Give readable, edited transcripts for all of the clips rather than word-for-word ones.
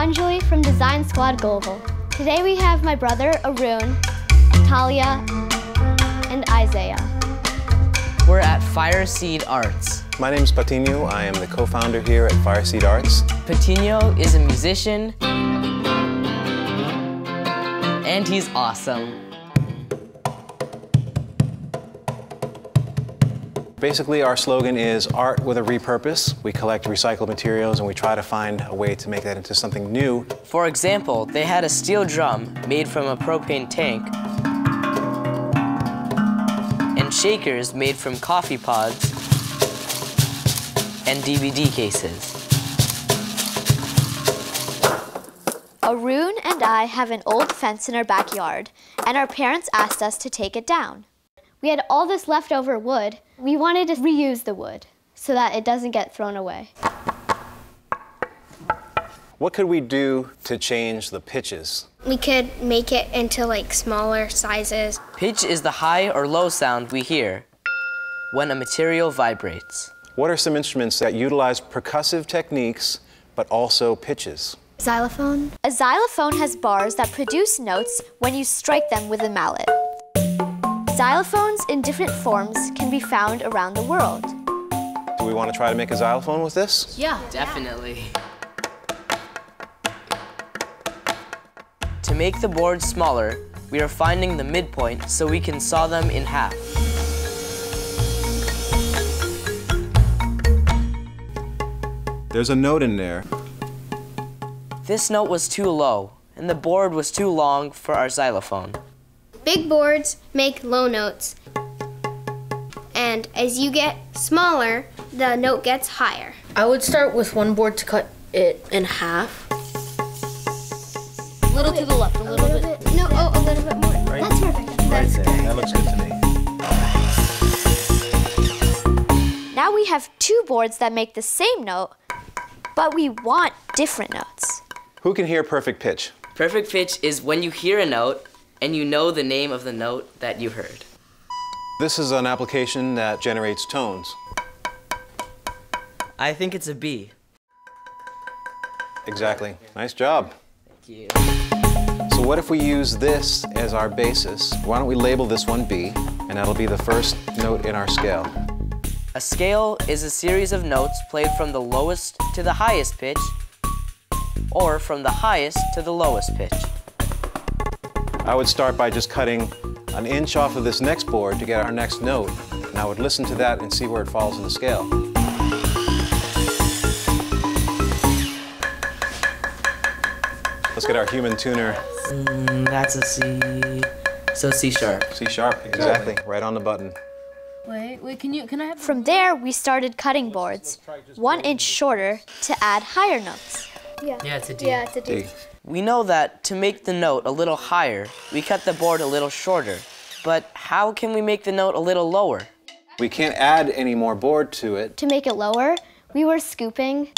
Anjali from Design Squad Global. Today we have my brother Arun, Talia, and Isaiah. We're at Fireseed Arts. My name is Patino. I am the co-founder here at Fireseed Arts. Patino is a musician, and he's awesome. Basically, our slogan is art with a repurpose. We collect recycled materials and we try to find a way to make that into something new. For example, they had a steel drum made from a propane tank and shakers made from coffee pods and DVD cases. Arun and I have an old fence in our backyard, and our parents asked us to take it down. We had all this leftover wood. We wanted to reuse the wood so that it doesn't get thrown away. What could we do to change the pitches? We could make it into like smaller sizes. Pitch is the high or low sound we hear when a material vibrates. What are some instruments that utilize percussive techniques but also pitches? Xylophone. A xylophone has bars that produce notes when you strike them with a mallet. Xylophones in different forms can be found around the world. Do we want to try to make a xylophone with this? Yeah, definitely. To make the boards smaller, we are finding the midpoint so we can saw them in half. There's a note in there. This note was too low, and the board was too long for our xylophone. Big boards make low notes, and as you get smaller, the note gets higher. I would start with one board to cut it in half. A little to the left, a little bit. No, a little bit more. Right? That's perfect. Right there. That looks good to me. Now we have two boards that make the same note, but we want different notes. Who can hear perfect pitch? Perfect pitch is when you hear a note and you know the name of the note that you heard. This is an application that generates tones. I think it's a B. Exactly. Nice job. Thank you. So what if we use this as our basis? Why don't we label this one B, and that'll be the first note in our scale. A scale is a series of notes played from the lowest to the highest pitch, or from the highest to the lowest pitch. I would start by just cutting an inch off of this next board to get our next note, and I would listen to that and see where it falls in the scale. Let's get our human tuner. That's a C. So C sharp. C sharp, exactly, right on the button. Wait, can I have... From there, we started cutting boards 1 inch shorter to add higher notes. Yeah, it's a D. Yeah, it's a D. D. We know that to make the note a little higher, we cut the board a little shorter. But how can we make the note a little lower? We can't add any more board to it. To make it lower, we were scooping.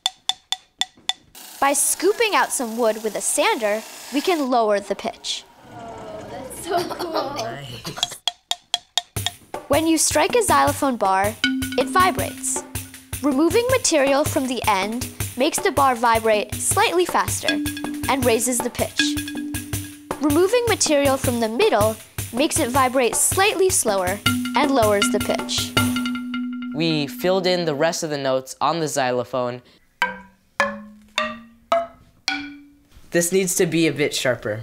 By scooping out some wood with a sander, we can lower the pitch. Oh, that's so cool. Nice. When you strike a xylophone bar, it vibrates. Removing material from the end makes the bar vibrate slightly faster and raises the pitch. Removing material from the middle makes it vibrate slightly slower and lowers the pitch. We filled in the rest of the notes on the xylophone. This needs to be a bit sharper.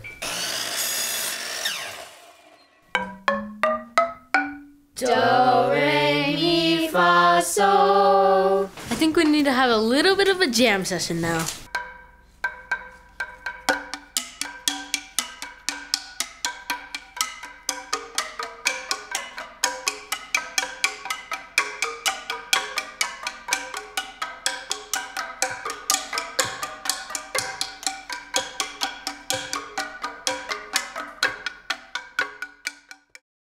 Do, re, mi, fa, sol. I think we need to have a little bit of a jam session now.